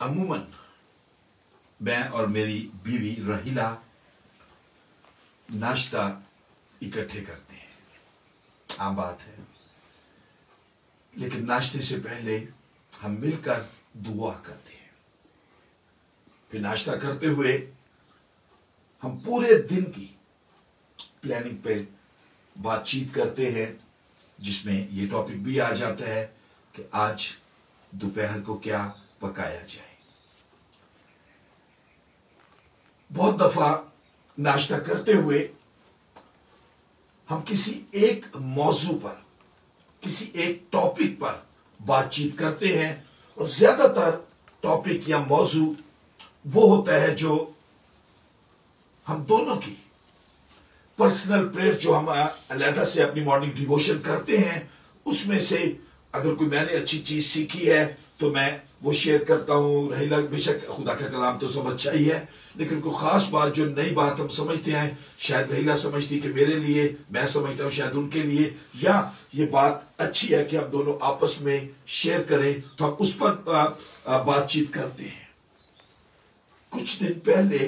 अमूमन मैं और मेरी बीवी रहीला नाश्ता इकट्ठे करते हैं, आम बात है। लेकिन नाश्ते से पहले हम मिलकर दुआ करते हैं। फिर नाश्ता करते हुए हम पूरे दिन की प्लानिंग पे बातचीत करते हैं, जिसमें ये टॉपिक भी आ जाता है कि आज दोपहर को क्या पकाया जाए। बहुत दफा नाश्ता करते हुए हम किसी एक मौजू पर, किसी एक टॉपिक पर बातचीत करते हैं, और ज्यादातर टॉपिक या मौजू वो होता है जो हम दोनों की पर्सनल प्रेयर, जो हम अलहदा से अपनी मॉर्निंग डिवोशन करते हैं, उसमें से अगर कोई मैंने अच्छी चीज सीखी है तो मैं वो शेयर करता हूं। रहीला बेशक खुदा का कलाम तो सब अच्छा ही है, लेकिन कोई खास बात जो नई बात हम समझते हैं, शायद रहीला समझती कि मेरे लिए, मैं समझता हूं शायद उनके लिए, या ये बात अच्छी है कि हम दोनों आपस में शेयर करें, तो हम उस पर बातचीत करते हैं। कुछ दिन पहले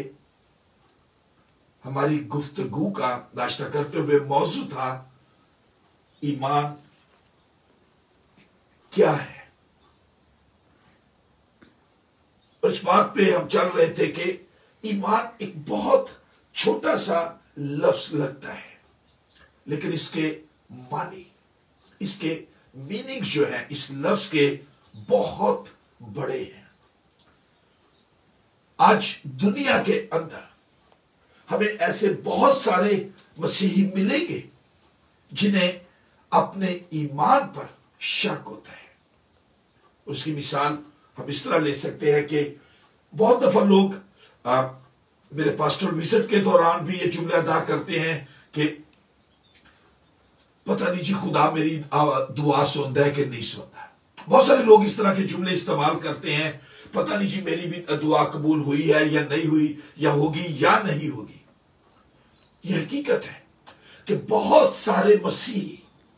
हमारी गुफ्तगू का नाश्ता करते हुए मौजू था ईमान क्या है। और इस बात पे हम चल रहे थे कि ईमान एक बहुत छोटा सा लफ्ज लगता है, लेकिन इसके मानी, इसके मीनिंग जो है इस लफ्ज के बहुत बड़े हैं। आज दुनिया के अंदर हमें ऐसे बहुत सारे मसीही मिलेंगे जिन्हें अपने ईमान पर शक होता है। उसकी मिसाल हम इस तरह ले सकते हैं कि बहुत दफा लोग मेरे पास्टोरल विजिट के दौरान भी ये जुमला अदा करते हैं कि पता नहीं जी खुदा मेरी दुआ सुनता है कि नहीं सुनता। बहुत सारे लोग इस तरह के जुमले इस्तेमाल करते हैं, पता नहीं जी मेरी भी दुआ कबूल हुई है या नहीं हुई, या होगी या नहीं होगी। यह हकीकत है कि बहुत सारे मसीही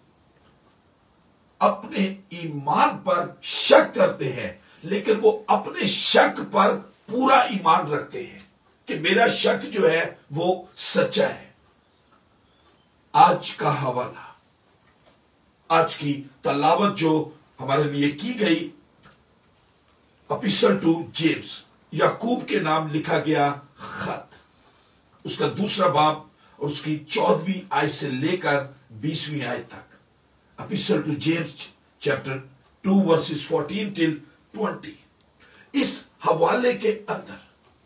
अपने ईमान पर शक करते हैं, लेकिन वो अपने शक पर पूरा ईमान रखते हैं कि मेरा शक जो है वो सच्चा है। आज का हवाला, आज की तलावत जो हमारे लिए की गई, एपिस्टल टू जेम्स, याकूब के नाम लिखा गया खत, उसका दूसरा बाब और उसकी 14वीं आयत से लेकर 20वीं आयत तक। Epistle to James chapter 2 verses 14 till 20। इस हवाले के अंदर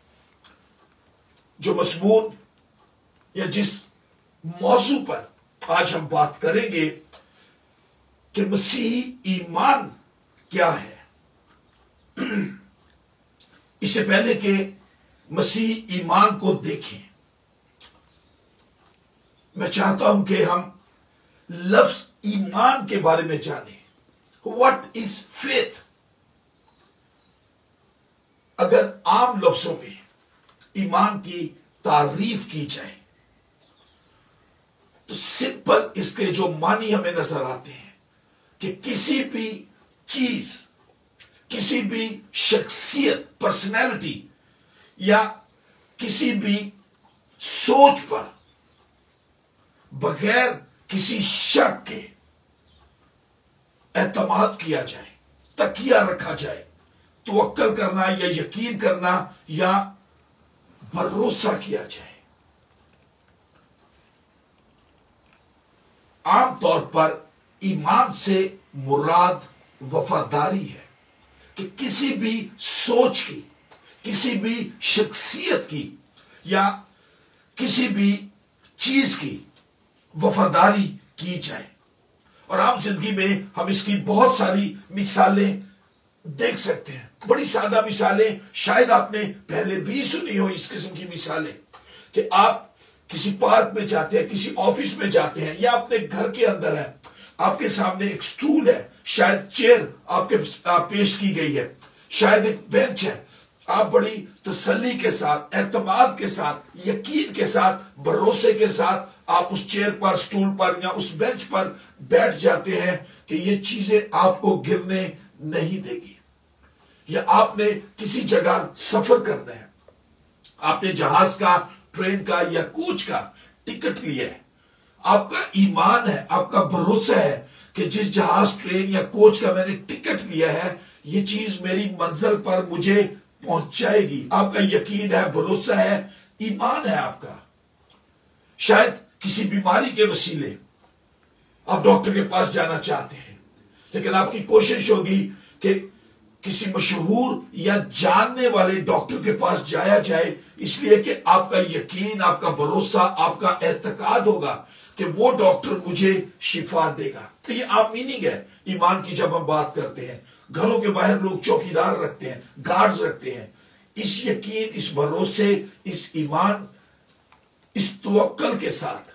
जो मजमून या जिस मौजू पर आज हम बात करेंगे कि मसीही ईमान क्या है, इससे पहले कि मसीही ईमान को देखें, मैं चाहता हूं कि हम लफ्ज ईमान के बारे में जानें। What is faith? अगर आम लफ्जों में ईमान की तारीफ की जाए तो सिंपल इसके जो मानी हमें नजर आते हैं कि किसी भी चीज, किसी भी शख्सियत, पर्सनैलिटी या किसी भी सोच पर बगैर किसी शक के एतमाद किया जाए, तकिया रखा जाए, तवक्कल करना या यकीन करना या भरोसा किया जाए। आमतौर पर ईमान से मुराद वफादारी है कि किसी भी सोच की, किसी भी शख्सियत की या किसी भी चीज की वफादारी की जाए। और आम जिंदगी में हम इसकी बहुत सारी मिसालें देख सकते हैं। बड़ी सादा मिसालें, शायद आपने पहले भी सुनी हो इस किस्म की मिसालें, कि आप किसी पार्क में जाते हैं, किसी ऑफिस में जाते हैं, या अपने घर के अंदर है, आपके सामने एक स्टूल है, शायद चेयर आपके पेश की गई है, शायद एक बेंच है, आप बड़ी तसल्ली के साथ, एतमाद के साथ, यकीन के साथ, भरोसे के साथ आप उस चेयर पर, स्टूल पर या उस बेंच पर बैठ जाते हैं कि ये चीजें आपको गिरने नहीं देगी। یا آپ نے کسی جگہ سفر کرنا ہے، آپ نے جہاز کا، ٹرین کا یا کوچ کا ٹکٹ لیا ہے، آپ کا ایمان ہے، آپ کا بھروسہ ہے کہ جس جہاز، ٹرین یا کوچ کا میں نے ٹکٹ لیا ہے یہ چیز میری منزل پر مجھے پہنچائے گی، آپ کا یقین ہے، بھروسہ ہے، ایمان ہے آپ کا۔ شاید کسی بیماری کے وسیلے آپ ڈاکٹر کے پاس جانا چاہتے ہیں، لیکن آپ کی کوشش ہوگی کہ کسی مشہور یا جاننے والے ڈاکٹر کے پاس جایا جائے، اس لیے کہ آپ کا یقین، آپ کا بھروسہ، آپ کا اعتقاد ہوگا کہ وہ ڈاکٹر مجھے شفا دے گا۔ تو یہ عام میننگ ہے ایمان کی جب ہم بات کرتے ہیں۔ گھروں کے باہر لوگ چوکیدار رکھتے ہیں، گارڈز رکھتے ہیں۔ اس یقین، اس بھروسے، اس ایمان، اس توکل کے ساتھ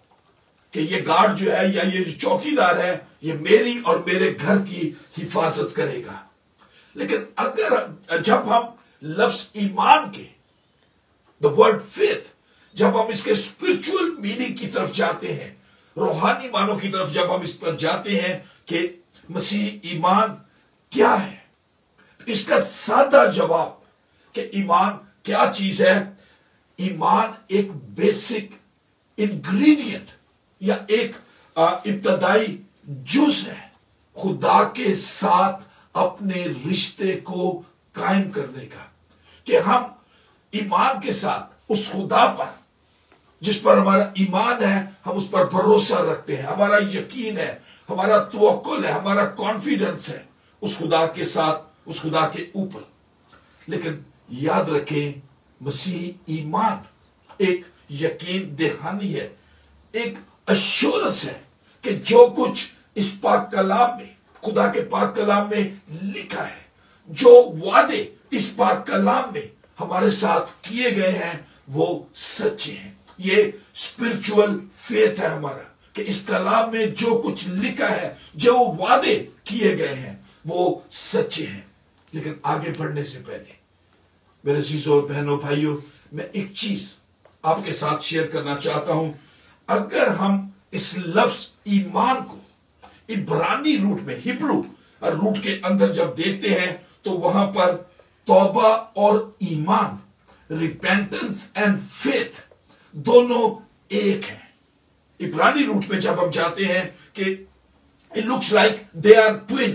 کہ یہ گارڈ جو ہے یا یہ جو چوکیدار ہے یہ میری اور میرے گھر کی حفاظت کرے گا۔ لیکن اگر جب ہم لفظ ایمان کے the word faith جب ہم اس کے spiritual meaning کی طرف جاتے ہیں، روحانی معنوں کی طرف جب ہم اس پر جاتے ہیں کہ مسیح ایمان کیا ہے، اس کا سادہ جواب کہ ایمان کیا چیز ہے، ایمان ایک بیسک انگریڈینٹ یا ایک ابتدائی جز ہے خدا کے ساتھ اپنے رشتے کو قائم کرنے کا، کہ ہم ایمان کے ساتھ اس خدا پر جس پر ہمارا ایمان ہے، ہم اس پر بھروسہ رکھتے ہیں، ہمارا یقین ہے، ہمارا توکل ہے، ہمارا کانفیڈنس ہے اس خدا کے ساتھ، اس خدا کے اوپر۔ لیکن یاد رکھیں مسیحی ایمان ایک یقین دہانی ہے، ایک اشورنس ہے کہ جو کچھ اس پاک کلام میں، خدا کے پاک کلام میں لکھا ہے، جو وعدے اس پاک کلام میں ہمارے ساتھ کیے گئے ہیں وہ سچے ہیں۔ یہ اسپرچول فیتھ ہے ہمارا کہ اس کلام میں جو کچھ لکھا ہے، جو وعدے کیے گئے ہیں وہ سچے ہیں۔ لیکن آگے بڑھنے سے پہلے میرے عزیزوں، بہنوں، بھائیوں، میں ایک چیز آپ کے ساتھ شیئر کرنا چاہتا ہوں۔ اگر ہم اس لفظ ایمان کو عبرانی روٹ میں، ہبرو روٹ کے اندر جب دیکھتے ہیں تو وہاں پر توبہ اور ایمان، ریپینٹنس اینڈ فیتھ، دونوں ایک ہیں۔ عبرانی روٹ میں جب ہم جاتے ہیں کہ it looks like they are twin،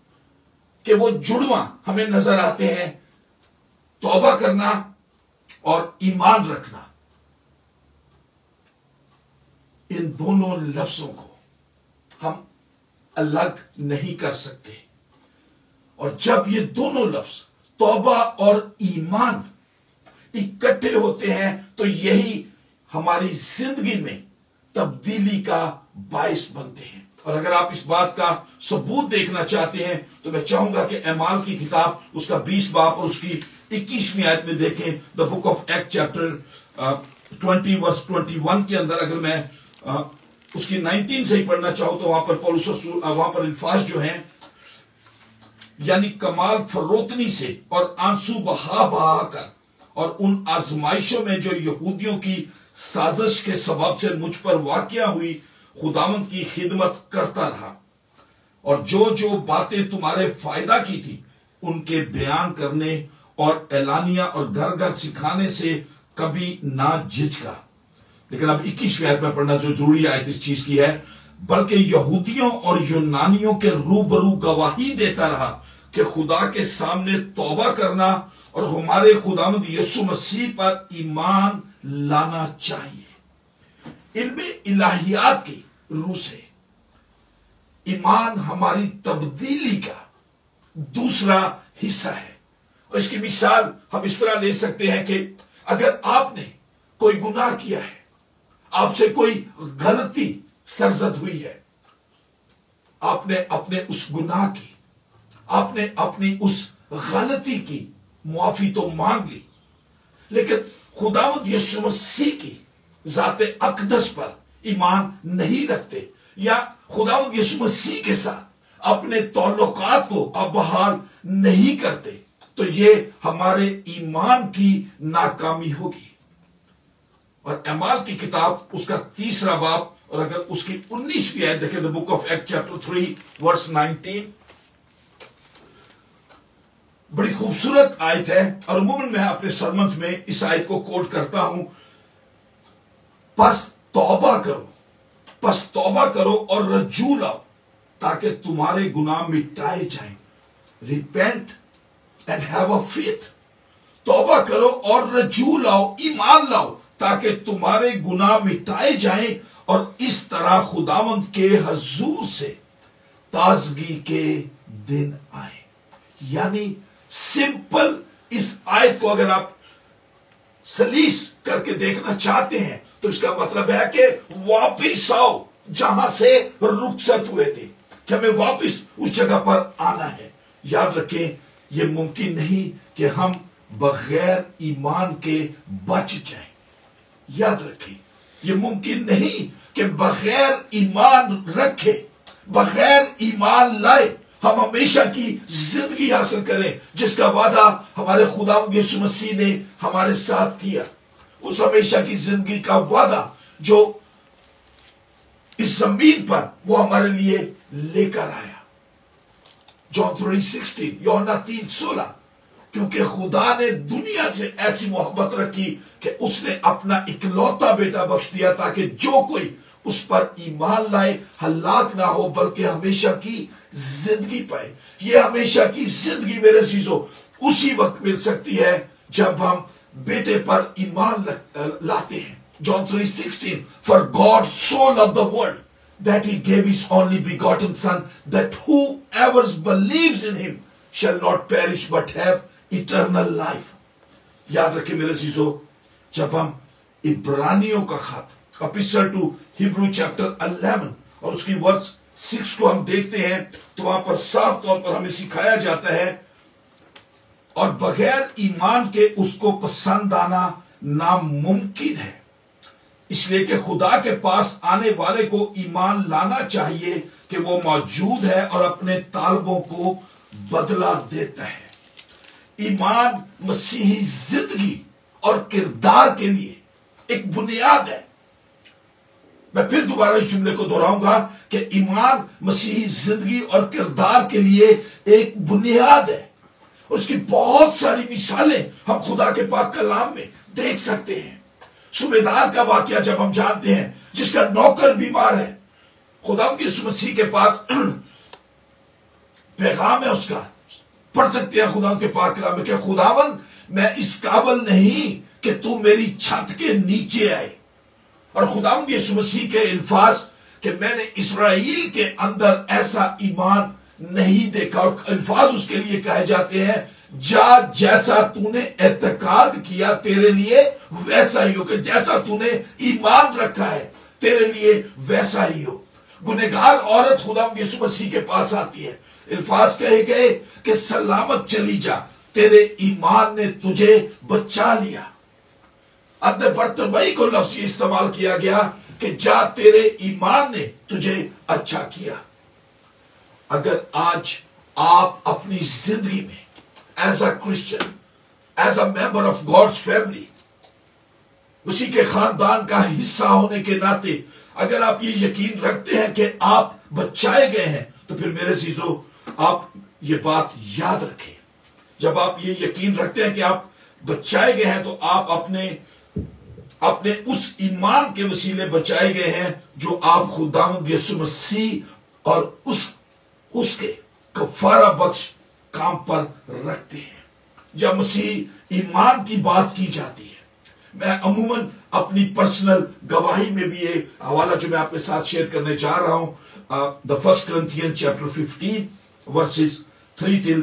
کہ وہ جڑواں ہمیں نظر آتے ہیں، توبہ کرنا اور ایمان رکھنا۔ ان دونوں لفظوں کو ہم الگ نہیں کر سکتے، اور جب یہ دونوں لفظ توبہ اور ایمان اکٹھے ہوتے ہیں تو یہی ہماری زندگی میں تبدیلی کا باعث بنتے ہیں۔ اور اگر آپ اس بات کا ثبوت دیکھنا چاہتے ہیں تو میں چاہوں گا کہ اعمال کی کتاب اس کا 20 باب اور اس کی 21ویں آیت میں دیکھیں۔ The book of Act chapter 20 verse 21 کے اندر اگر میں اس کی 19 سے ہی پڑھنا چاہوں تو وہاں پر پولس رسول، وہاں پر الفاظ جو ہیں، یعنی کمال فروتنی سے اور آنسو بہا بہا کر اور ان آزمائشوں میں جو یہودیوں کی سازش کے سبب سے مجھ پر واقع ہوئی، خداوند کی خدمت کرتا رہا، اور جو جو باتیں تمہارے فائدہ کی تھی ان کے بیان کرنے اور اعلانیہ اور گھر گھر سکھانے سے کبھی نہ جھجکا۔ لیکن اب 21ویں آیت میں پڑھنا جو ضروری آیت اس چیز کی ہے، بلکہ یہودیوں اور یونانیوں کے روبرو گواہی دیتا رہا کہ خدا کے سامنے توبہ کرنا اور ہمارے خداوند یسوع مسیح پر ایمان لانا چاہیے۔ علم الہیات کی روح سے ایمان ہماری تبدیلی کا دوسرا حصہ ہے، اور اس کی مثال ہم اس طرح لے سکتے ہیں کہ اگر آپ نے کوئی گناہ کیا ہے، آپ سے کوئی غلطی سرزد ہوئی ہے، آپ نے اپنے اس گناہ کی، آپ نے اپنی اس غلطی کی معافی تو مانگ لی، لیکن خداوند یسوع مسیح کی ذات اقدس پر ایمان نہیں رکھتے، یا خداوند یسوع مسیح کے ساتھ اپنے تعلقات کو آپ بحال نہیں کرتے، تو یہ ہمارے ایمان کی ناکامی ہوگی۔ اور اعمال کی کتاب اس کا 3 باب اور اگر اس کی 19ویں آیت دیکھیں، the book of Acts chapter 3 verse 19، بڑی خوبصورت آیت ہے اور عموماً میں اپنے سرمنز میں اس آیت کو کوٹ کرتا ہوں. پس توبہ کرو اور رجوع لاؤ تاکہ تمہارے گناہ مٹائے جائیں. Repent and have a faith. توبہ کرو اور رجوع لاؤ، ایمان لاؤ تاکہ تمہارے گناہ مٹائے جائیں اور اس طرح خداوند کے حضور سے تازگی کے دن آئے. یعنی سمپل اس آیت کو اگر آپ سلیس کر کے دیکھنا چاہتے ہیں تو اس کا مطلب ہے کہ واپس آؤ جہاں سے رخصت ہوئے تھے، کہ ہمیں واپس اس جگہ پر آنا ہے. یاد رکھیں یہ ممکن نہیں کہ ہم بغیر ایمان کے بچ جائیں. یاد رکھیں یہ ممکن نہیں کہ بغیر ایمان رکھے، بغیر ایمان لائے ہم ہمیشہ کی زندگی حاصل کریں جس کا وعدہ ہمارے خداوند یسوع مسیح نے ہمارے ساتھ کیا. اس ہمیشہ کی زندگی کا وعدہ جو اس زمین پر وہ ہمارے لیے لے کر آیا. جان 3:16، یوحنا 3:16. کیونکہ خدا نے دنیا سے ایسی محبت رکھی کہ اس نے اپنا اکلوتا بیٹا بخش دیا تاکہ جو کوئی اس پر ایمان لائے ہلاک نہ ہو بلکہ ہمیشہ کی زندگی پائے. یہ ہمیشہ کی زندگی میرے عزیزو اسی وقت مل سکتی ہے جب ہم بیٹے پر ایمان لاتے ہیں. John 3:16 For God so loved the world that he gave his only begotten son that whoever believes in him shall not perish but have eternal life. یاد رکھیں میرے عزیزو جب ہم عبرانیوں کا خط اپیسٹل ٹو ہیبرو چیپٹر 11 اور اس کی ورس 6 کو ہم دیکھتے ہیں تو وہاں پر صاف طور پر ہمیں سکھایا جاتا ہے اور بغیر ایمان کے اس کو پسند آنا ناممکن ہے، اس لیے کہ خدا کے پاس آنے والے کو ایمان لانا چاہیے کہ وہ موجود ہے اور اپنے طالبوں کو بدلہ دیتا ہے. ایمان مسیحی زندگی اور کردار کے لیے ایک بنیاد ہے. میں پھر دوبارہ اس جملے کو دہراؤں گا کہ ایمان مسیحی زندگی اور کردار کے لیے ایک بنیاد ہے. اس کی بہت ساری مثالیں ہم خدا کے پاک کلام میں دیکھ سکتے ہیں. صوبیدار کا واقعہ جب ہم جانتے ہیں جس کا نوکر بیمار ہے، خداوند یسوع مسیح کے پاس پیغام ہے اس کا، پڑھ سکتے ہیں خداوند کے پاک کلام میں کہ خداوند میں اس قابل نہیں کہ تو میری چھت کے نیچے آئے. اور خداوند یسوع مسیح کے الفاظ کہ میں نے اسرائیل کے اندر ایسا ایمان نہیں دیکھا، اور الفاظ اس کے لیے کہے جاتے ہیں جا جیسا تو نے اعتقاد کیا تیرے لیے ویسا ہی ہو، کہ جیسا تو نے ایمان رکھا ہے تیرے لیے ویسا ہی ہو. گنہگار عورت خداوند یسوع مسیح کے پاس آتی ہے، الفاظ کہے گئے کہ سلامت چلی جا تیرے ایمان نے تجھے بچا لیا. ادنے برتبائی کو لفظ استعمال کیا گیا کہ جا تیرے ایمان نے تجھے اچھا کیا. اگر آج آپ اپنی زندگی میں as a Christian, as a member of God's family, اسی کے خاندان کا حصہ ہونے کے ناطے اگر آپ یہ یقین رکھتے ہیں کہ آپ بچائے گئے ہیں تو پھر میرے عزیزو آپ یہ بات یاد رکھیں. جب آپ یہ یقین رکھتے ہیں کہ آپ بچائے گئے ہیں تو آپ اپنے اس ایمان کے وسیلے بچائے گئے ہیں جو آپ خداوند یسوع مسیح اور اس کے کفارہ بخش کام پر رکھتے ہیں. جب مسیح ایمان کی بات کی جاتی ہے، میں عموماً اپنی پرسنل گواہی میں بھی یہ حوالہ جو میں آپ کے ساتھ شیئر کرنے جا رہا ہوں، the 1 Corinthians chapter 15 verses 3 till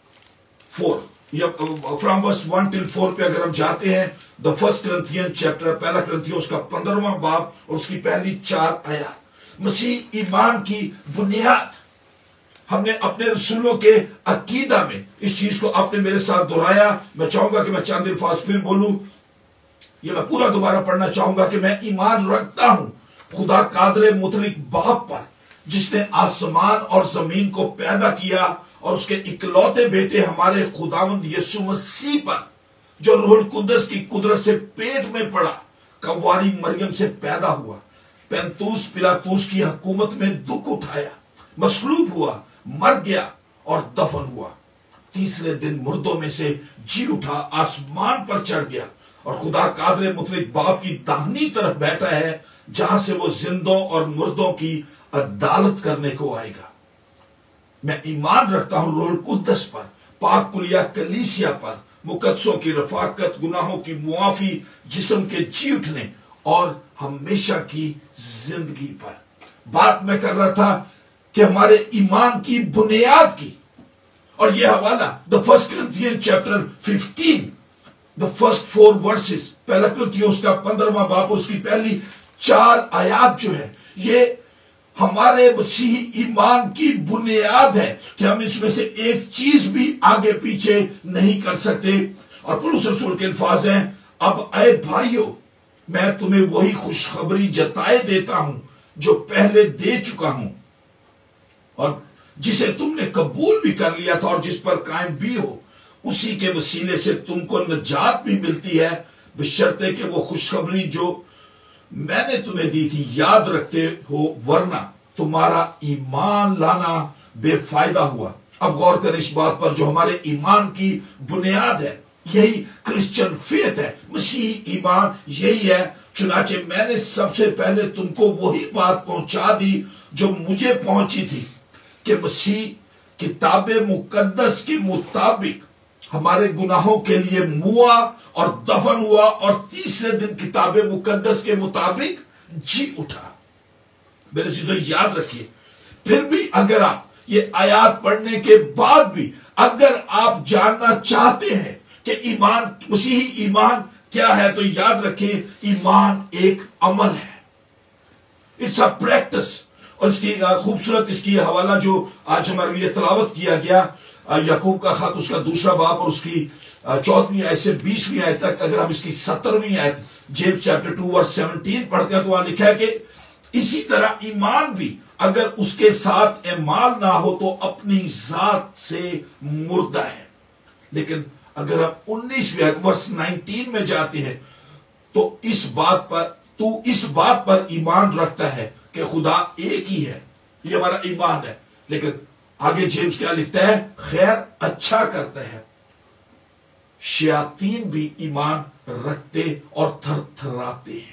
4 یا from verse 1 till 4 پہ اگر ہم جاتے ہیں، the 1 Corinthians chapter، پہلا کرنتھیوں اس کا 15واں باب اور اس کی پہلی 4 آیات. مسیح ایمان کی بنیاد. ہم نے اپنے رسولوں کے عقیدہ میں اس چیز کو آپ نے میرے ساتھ دہرایا. میں چاہوں گا کہ میں چند الفاظ پھر بولوں. یہ میں پورا دوبارہ پڑھنا چاہوں گا کہ میں ایمان رکھتا ہوں خدا قادر مطلق باپ پر جس نے آسمان اور زمین کو پیدا کیا، اور اس کے اکلوتے بیٹے ہمارے خداوند یسوع مسیح پر جو روح القدس کی قدرت سے پیٹ میں پڑا، کنواری مریم سے پیدا ہوا، پینتوس پلاطوس کی حکومت میں دکھ اٹھایا، مصلوب ہوا، مر گیا اور دفن ہوا، तीसरे दिन मुर्दों में से जी उठा, आसमान पर चढ़ गया और खुदा कादर मुतलक बाप की दाहिनी तरफ बैठा है, जहां से वो जिंदों और मुर्दों की अदालत करने को आएगा। मैं ईमान रखता हूं रूह कुद्दस पर, पाक कुलिया कलीसिया पर, मुकद्दसों की रफाकत, गुनाहों की मुआफी, जिस्म के जी उठने और हमेशा की जिंदगी पर। बात मैं कर रहा था कि हमारे ईमान की बुनियाद की, और यह हवाला the first Corinthians chapter 15 the first 4 verses, पहला कुरिन्थियों उसका 15वां बाब और उसकी पहली 4 आयात जो है, ये हमारे मसीही ईमान की बुनियाद है कि हम इसमें से एक चीज भी आगे पीछे नहीं कर सकते। और पौलुस रसूल के अल्फाज हैं, अब ऐ भाइयों, मैं तुम्हें वही खुशखबरी जताए देता हूं जो पहले दे चुका हूं, और जिसे तुमने कबूल भी कर लिया था और जिस पर कायम भी हो, उसी के वसीले से तुमको नजात भी मिलती है, बशर्ते कि वो खुशखबरी जो मैंने तुम्हें दी थी याद रखते हो, वरना तुम्हारा ईमान लाना बेफायदा हुआ। अब गौर करें इस बात पर, जो हमारे ईमान की बुनियाद है, यही क्रिश्चियन फेथ है, मसीही ईमान यही है। चुनाचे मैंने सबसे पहले तुमको वही बात पहुंचा दी जो मुझे पहुंची थी, कि मसीह किताब मुकद्दस के मुताबिक हमारे गुनाहों के लिए मुआ और दफन हुआ और तीसरे दिन किताब मुकद्दस के मुताबिक जी उठा। मेरे चीजों याद रखिए, फिर भी अगर आप ये आयात पढ़ने के बाद भी अगर आप जानना चाहते हैं कि ईमान, मसीही ईमान क्या है, तो याद रखें, ईमान एक अमल है, इट्स अ प्रैक्टिस। और इसकी खूबसूरत इसकी हवाला जो आज हमारे लिए तलावत किया गया, याकूब का खत उसका 2 बाब और उसकी 14वीं आयत से 20वीं आयत तक, अगर हम इसकी 17वीं आयत जेम्स चैप्टर 2 वर्स 17 पढ़ते हैं, तो वहां लिखा है कि इसी तरह ईमान भी अगर उसके साथ एमाल ना हो तो अपनी जात से मुर्दा है। लेकिन अगर हम 19वीं आयत वर्स 19 में जाते हैं, तो इस बात पर ईमान रखता है कि खुदा एक ही है, ये हमारा ईमान है। लेकिन आगे जेम्स क्या लिखता है, खैर अच्छा करता है। शयातीन भी ईमान रखते और थरथराते हैं।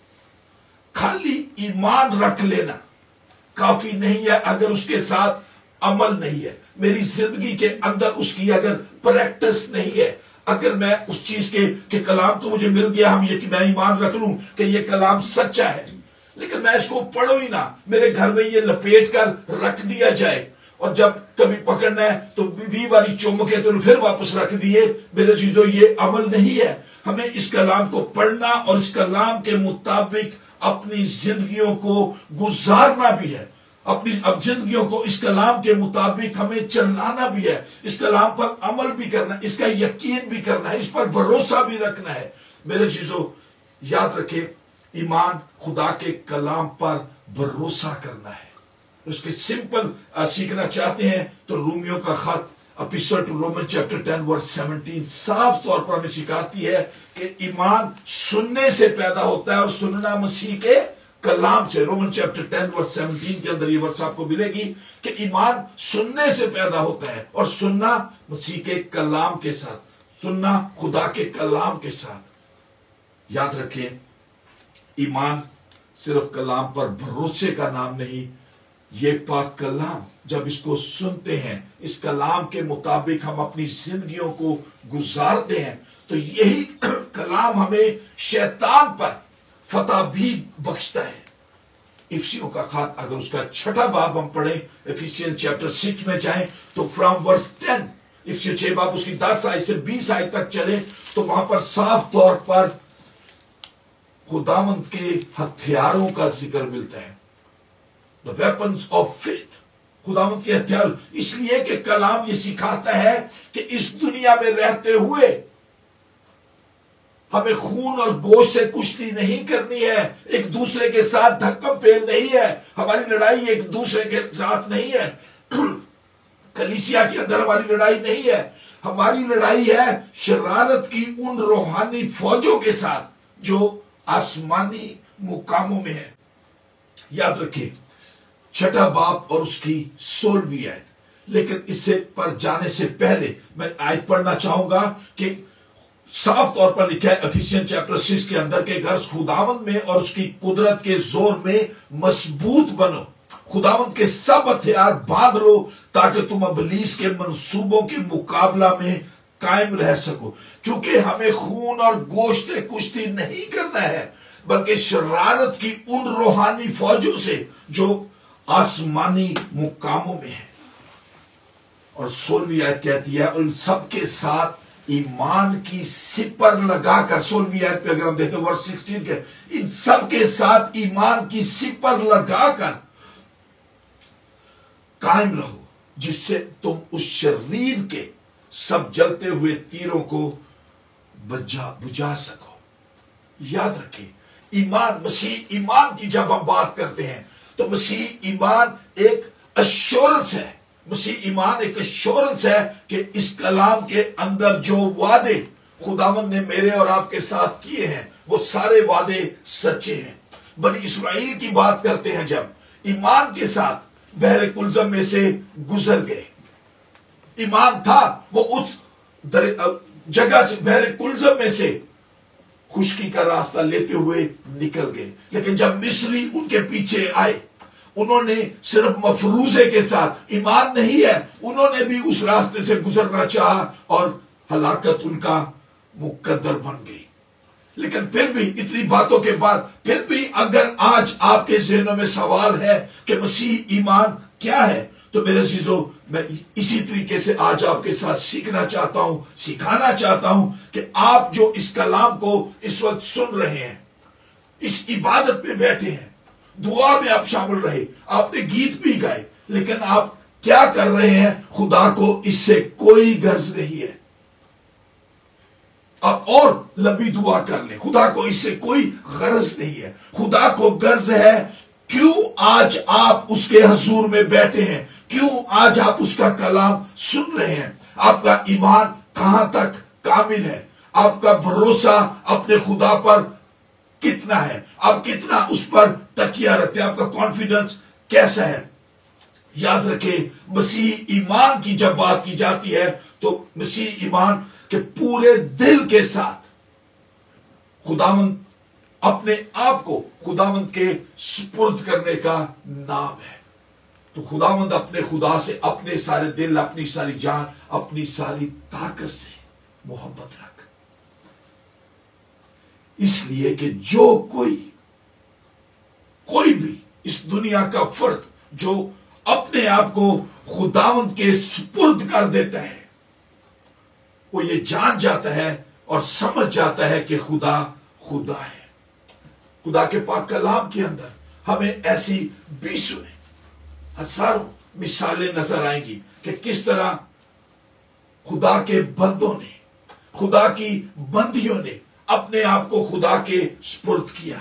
खाली ईमान रख लेना काफी नहीं है अगर उसके साथ अमल नहीं है, मेरी जिंदगी के अंदर उसकी अगर प्रैक्टिस नहीं है। अगर मैं उस चीज के कलाम तो मुझे मिल गया, हम ये कि मैं ईमान रख लूं कि ये कलाम सच्चा है, लेकिन मैं इसको पढ़ो ही ना, मेरे घर में ये लपेट कर रख दिया जाए, और जब कभी पकड़ना है तो 20 बारी चुम के तो फिर वापस रख दिए। मेरे चीजों ये अमल नहीं है। हमें इस कलाम को पढ़ना और इस कलाम के मुताबिक अपनी जिंदगियों को गुजारना भी है, अपनी जिंदगियों को इस कलाम के मुताबिक हमें चलाना भी है, इस कलाम पर अमल भी करना, इसका यकीन भी करना है, इस पर भरोसा भी रखना है। मेरे चीजों याद रखें, ईमान खुदा के कलाम पर भरोसा करना है। उसके सिंपल सीखना चाहते हैं तो रोमियो का खत epistle to Roman chapter 10 verse 17 साफ तौर पर हमें सिखाती है कि ईमान सुनने से पैदा होता है और सुनना मसीह के कलाम से। रोमन चैप्टर 10 वर्स 17 के अंदर ये वर्स आपको मिलेगी कि ईमान सुनने से पैदा होता है और सुनना मसीह के कलाम के साथ, सुनना खुदा के कलाम के साथ। याद रखें, ईमान सिर्फ कलाम पर भरोसे का नाम नहीं, ये पाक कलाम जब इसको सुनते हैं, इस कलाम के मुताबिक हम अपनी जिंदगियों को गुजारते हैं, तो यही कलाम हमें शैतान पर फतह भी बख्शता है। इफिसियों का खत अगर उसका 6 बाब हम पढ़ें, इफिसियन चैप्टर 6 में जाएं तो फ्रॉम वर्स 10, इफिसियों 6 बाब उसकी 10 आयत से 20 आयत तक चले, तो वहां पर साफ तौर पर खुदावंद के हथियारों का जिक्र मिलता है, द वेपन्स ऑफ फेथ। खुदावंद के हथियार, इसलिए कि कलाम ये सिखाता है कि इस दुनिया में रहते हुए हमें खून और गोश्त से कुश्ती नहीं करनी है, एक दूसरे के साथ धक्कम पेल नहीं है, हमारी लड़ाई एक दूसरे के साथ नहीं है, कलीसिया के अंदर हमारी लड़ाई नहीं है, हमारी लड़ाई है शरारत की उन रूहानी फौजों के साथ जो आसमानी मुकामों में है। याद रखिए 6 बाब और उसकी 16वीं आयत, لیکن اس سے پر جانے سے پہلے میں آیت پڑھنا چاہوں گا کہ صاف طور پر لکھا ہے افیسین چیپٹر 6 کے اندر کہ غرض خداوند میں اور اس کی قدرت کے زور میں مضبوط بنو، خداوند کے سب ہتھیار باندھ لو تاکہ تم ابلیس کے منصوبوں کے مقابلہ میں قائم رہ سکو، کیونکہ ہمیں خون اور گوشت کشتی نہیں کرنا ہے بلکہ شرارت کی ان روحانی فوجوں سے جو آسمانی مقاموں میں ہے۔ اور 16ویں آیت کہتی ہے اور ان سب کے ساتھ ایمان کی سپر لگا کر، 16ویں آیت پہ اگر ہم دیکھیں ورس 16 کے، ان سب کے ساتھ ایمان کی سپر لگا کر قائم رہو جس سے تم اس شریر کے سب جلتے ہوئے تیروں کو بجا سکو۔ یاد رکھیں ایمان، مسیح ایمان کی جب ہم بات کرتے ہیں تو مسیح ایمان ایک ایشورنس ہے، مسیح ایمان ایک ایشورنس ہے کہ اس کلام کے اندر جو وعدے خداوند نے میرے اور آپ کے ساتھ کیے ہیں وہ سارے وعدے سچے ہیں۔ بنی اسرائیل کی بات کرتے ہیں، جب ایمان کے ساتھ بحر کلزم میں سے گزر گئے، ایمان تھا، وہ اس جگہ سے بحر کلزم میں سے خشکی کا راستہ لیتے ہوئے نکل گئے، لیکن جب مصری ان کے پیچھے آئے انہوں نے صرف مفروضے کے ساتھ، ایمان نہیں ہے، انہوں نے بھی اس راستے سے گزرنا چاہا اور ہلاکت ان کا مقدر بن گئی۔ لیکن پھر بھی اتنی باتوں کے بعد پھر بھی اگر آج آپ کے ذہنوں میں سوال ہے کہ مسیح ایمان کیا ہے، تو میرے عزیزو میں اسی طریقے سے آج آپ کے ساتھ سیکھنا چاہتا ہوں، سکھانا چاہتا ہوں کہ آپ جو اس کلام کو اس وقت سن رہے ہیں، اس عبادت میں بیٹھے ہیں، دعا میں آپ شامل رہے، آپ نے گیت بھی گائے، لیکن آپ کیا کر رہے ہیں؟ خدا کو اس سے کوئی غرض نہیں ہے۔ آپ اور لمبی دعا کر لیں، خدا کو اس سے کوئی غرض نہیں ہے۔ خدا کو غرض ہے کیوں آج آپ اس کے حضور میں بیٹھے ہیں، کیوں آج آپ اس کا کلام سن رہے ہیں، آپ کا ایمان کہاں تک کامل ہے، آپ کا بھروسہ اپنے خدا پر کتنا ہے، آپ کتنا اس پر تکیہ رکھتے ہیں، آپ کا کانفیڈنس کیسا ہے۔ یاد رکھیں مسیح ایمان کی جب بات کی جاتی ہے تو مسیح ایمان کے پورے دل کے ساتھ خداوند اپنے آپ کو خداوند کے سپرد کرنے کا نام ہے۔ تو خداوند اپنے خدا سے اپنے سارے دل، اپنی ساری جان، اپنی ساری طاقت سے محبت رکھ، اس لیے کہ جو کوئی بھی اس دنیا کا فرد جو اپنے آپ کو خداوند کے سپرد کر دیتا ہے، وہ یہ جان جاتا ہے اور سمجھ جاتا ہے کہ خدا ہے۔ خدا کے پاک کلام کے اندر ہمیں ایسی بیسوں ہزاروں مثالیں نظر آئیں گی کہ کس طرح خدا کے بندوں نے، خدا کی بندیوں نے اپنے آپ کو خدا کے سپرد کیا۔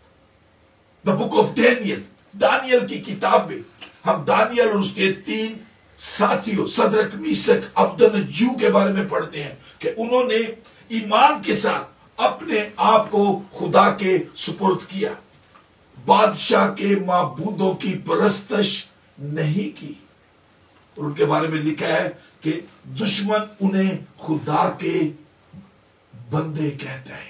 دا بک آف ڈینیل، دانیل کی کتاب میں ہم دانیل اور اس کے 3 ساتھیوں صدرک، میشک، عبدنجو کے بارے میں پڑھتے ہیں کہ انہوں نے ایمان کے ساتھ اپنے آپ کو خدا کے سپرد کیا، بادشاہ کے معبودوں کی پرستش نہیں کی، اور ان کے بارے میں لکھا ہے کہ دشمن انہیں خدا کے بندے کہتا ہے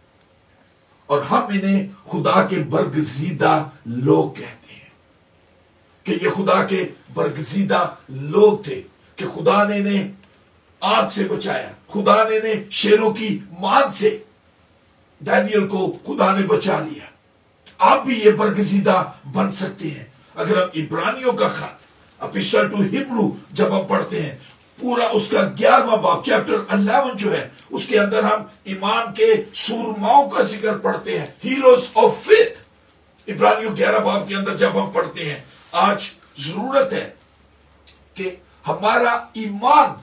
اور ہم انہیں خدا کے برگزیدہ لوگ کہتے ہیں، کہ یہ خدا کے برگزیدہ لوگ تھے، کہ خدا نے انہیں آگ سے بچایا، خدا نے انہیں شیروں کی مان سے دانیل کو خدا نے بچا لیا۔ آپ بھی یہ برگزیدہ بن سکتے ہیں۔ اگر ہم عبرانیوں کا خط اپیسٹل ٹو ہیبرو جب ہم پڑھتے ہیں، پورا اس کا 11واں باب چیپٹر 11 جو ہے، اس کے اندر ہم ایمان کے سورماؤں کا ذکر پڑھتے ہیں، ہیروز آف فیتھ۔ عبرانیوں 11 باب کے اندر جب ہم پڑھتے ہیں، آج ضرورت ہے کہ ہمارا ایمان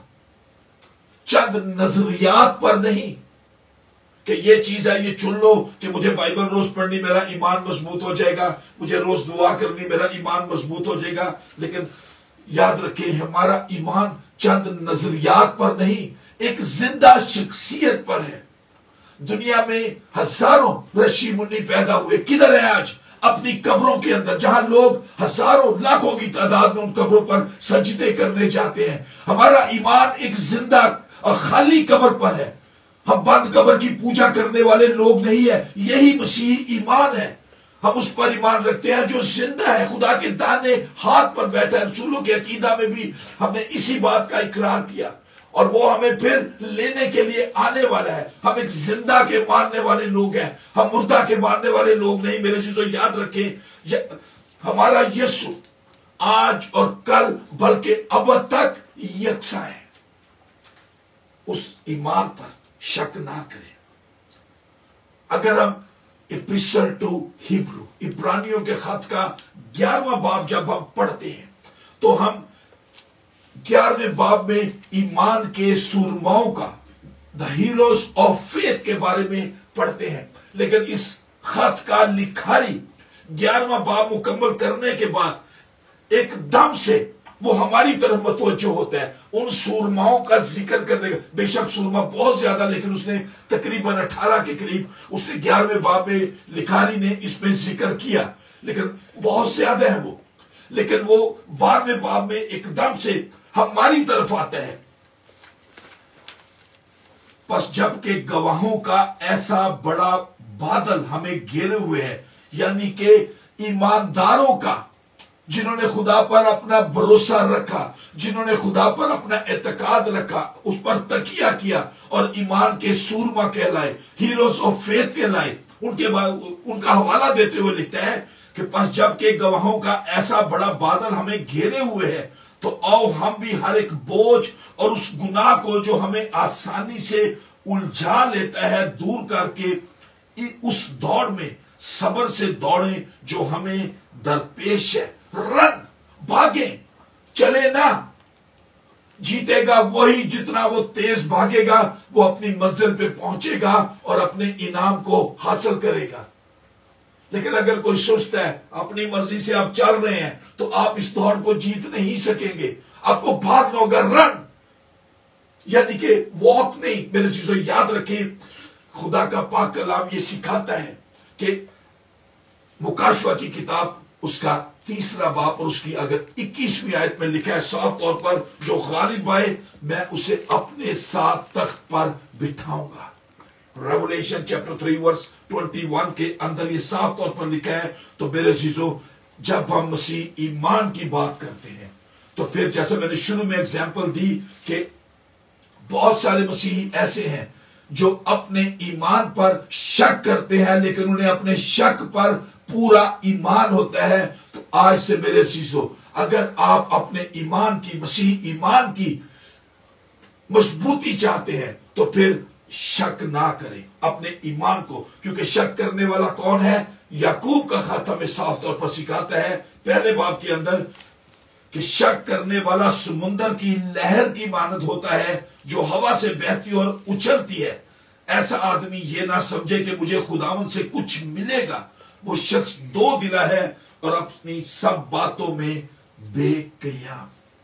چند نظریات پر نہیں کہ یہ چیز ہے، یہ چن لو کہ مجھے بائبل روز پڑھنی میرا ایمان مضبوط ہو جائے گا، مجھے روز دعا کرنی میرا ایمان مضبوط ہو جائے گا، لیکن یاد رکھیں ہمارا ایمان چند نظریات پر نہیں، ایک زندہ شخصیت پر ہے۔ دنیا میں ہزاروں رشی منی پیدا ہوئے، کدھر ہے آج؟ اپنی قبروں کے اندر، جہاں لوگ ہزاروں لاکھوں کی تعداد میں ان قبروں پر سجدے کرنے جاتے ہیں، ہمارا ایمان ایک زندہ اور خالی قبر پر ہے۔ ہم بند قبر کی پوجا کرنے والے لوگ نہیں ہیں، یہی مسیح ایمان ہے۔ ہم اس پر ایمان رکھتے ہیں جو زندہ ہے، خدا کے دانے ہاتھ پر بیٹھا ہے۔ رسولوں کے عقیدہ میں بھی ہم نے اسی بات کا اقرار کیا، اور وہ ہمیں پھر لینے کے لیے آنے والا ہے۔ ہم ایک زندہ کے ماننے والے لوگ ہیں، ہم مردہ کے ماننے والے لوگ نہیں۔ میرے چیزوں یاد رکھیں، ہمارا یسوع آج اور کل بلکہ اب تک یکساں ہے۔ اس ایمان پر شک نہ کریں۔ اگر ہم اپیسٹل ٹو ہیبرو، عبرانیوں کے خط کا 11واں باب جب ہم پڑھتے ہیں تو ہم 11ویں باب میں ایمان کے سورماؤں کا، دا ہیروز آف فیتھ کے بارے میں پڑھتے ہیں، لیکن اس خط کا لکھاری 11واں باب مکمل کرنے کے بعد ایک دم سے وہ ہماری طرف متوجہ ہوتا ہے، ان سورماؤں کا ذکر کرنے کا۔ بے شک سورما بہت زیادہ، لیکن اس نے تقریباً 18 کے قریب اس نے 11ویں باب میں لکھاری نے اس میں ذکر کیا، لیکن بہت زیادہ ہے وہ، لیکن وہ 12ویں باب میں ایک دم سے ہماری طرف آتا ہے۔ پس جب کہ گواہوں کا ایسا بڑا بادل ہمیں گھیرے ہوئے ہے، یعنی کہ ایمانداروں کا، جنہوں نے خدا پر اپنا بھروسہ رکھا، جنہوں نے خدا پر اپنا اعتقاد رکھا، اس پر تکیہ کیا اور ایمان کے سورما کہلائے، ہیروز آف فیتھ کہلائے، ان کا حوالہ دیتے ہوئے لکھتا ہے کہ پس جب کہ گواہوں کا ایسا بڑا بادل ہمیں گھیرے ہوئے ہے تو آؤ ہم بھی ہر ایک بوجھ اور اس گناہ کو جو ہمیں آسانی سے الجھا لیتا ہے دور کر کے اس دوڑ میں صبر سے دوڑیں جو ہمیں درپیش ہے۔ رن، بھاگیں، چلے نہ۔ جیتے گا وہی جتنا وہ تیز بھاگے گا، وہ اپنی منزل پہ پہنچے گا اور اپنے انعام کو حاصل کرے گا۔ لیکن اگر کوئی سست ہے، اپنی مرضی سے آپ چل رہے ہیں، تو آپ اس دوڑ کو جیت نہیں سکیں گے۔ آپ کو بھاگنا ہوگا، رن، یعنی کہ واک نہیں۔ میرے چیزوں یاد رکھیں، خدا کا پاک کلام یہ سکھاتا ہے کہ مکاشفہ کی کتاب اس کا 3 باب اور اس کی اگر 21ویں آیت میں لکھا ہے صاف طور پر، جو غالب آئے میں اسے اپنے ساتھ تخت پر بٹھاؤں گا۔ ریولیشن چیپٹر 3 ورس 21 کے اندر یہ صاف طور پر لکھا ہے۔ تو میرے عزیزو، جب ہم مسیح ایمان کی بات کرتے ہیں تو پھر جیسے میں نے شروع میں ایگزامپل دی کہ بہت سارے مسیحی ایسے ہیں جو اپنے ایمان پر شک کرتے ہیں، لیکن انہیں اپنے شک پر پورا ایمان ہوتا ہے۔ تو آج سے میرے عزیزو، اگر آپ اپنے ایمان کی، مسیحی ایمان کی مضبوطی چاہتے ہیں تو پھر شک نہ کریں اپنے ایمان کو، کیونکہ شک کرنے والا کون ہے؟ یعقوب کا خط ہمیں صاف طور پر سکھاتا ہے 1 باب کے اندر کہ شک کرنے والا سمندر کی لہر کی مانند ہوتا ہے جو ہوا سے بہتی اور اچھلتی ہے۔ ایسا آدمی یہ نہ سمجھے کہ مجھے خداوند سے کچھ ملے گا۔ وہ شخص دو دلا ہے اور اپنی سب باتوں میں بے قیام۔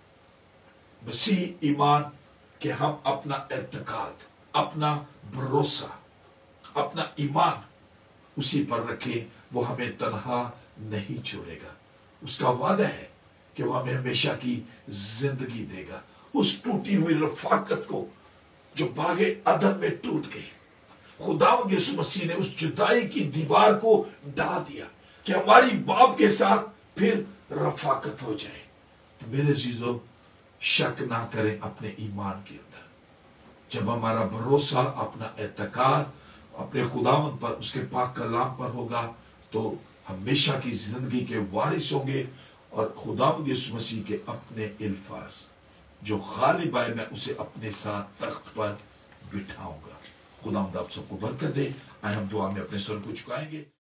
مسیح ایمان کہ ہم اپنا اعتقاد، اپنا بھروسہ، اپنا ایمان اسی پر رکھیں، وہ ہمیں تنہا نہیں چھوڑے گا۔ اس کا وعدہ ہے کہ وہ ہمیں ہمیشہ کی زندگی دے گا۔ اس ٹوٹی ہوئی رفاقت کو جو باغ عدن میں ٹوٹ گئی، خداوند یسوع مسیح نے اس جدائی کی دیوار کو ڈھا دیا کہ ہماری باپ کے ساتھ پھر رفاقت ہو جائے۔ میرے عزیزو، شک نہ کریں اپنے ایمان کے اندر۔ جب ہمارا بھروسہ، اپنا اعتقاد اپنے خداوند پر، اس کے پاک کلام پر ہوگا تو ہمیشہ کی زندگی کے وارث ہوں گے، اور خداوند یسوع مسیح کے اپنے الفاظ جو غالب آئے میں اسے اپنے ساتھ تخت پر بٹھاؤں گا۔ خداوند آپ سب کو برکت دے۔ آئے ہم دعا میں اپنے سر کو جھکائیں گے۔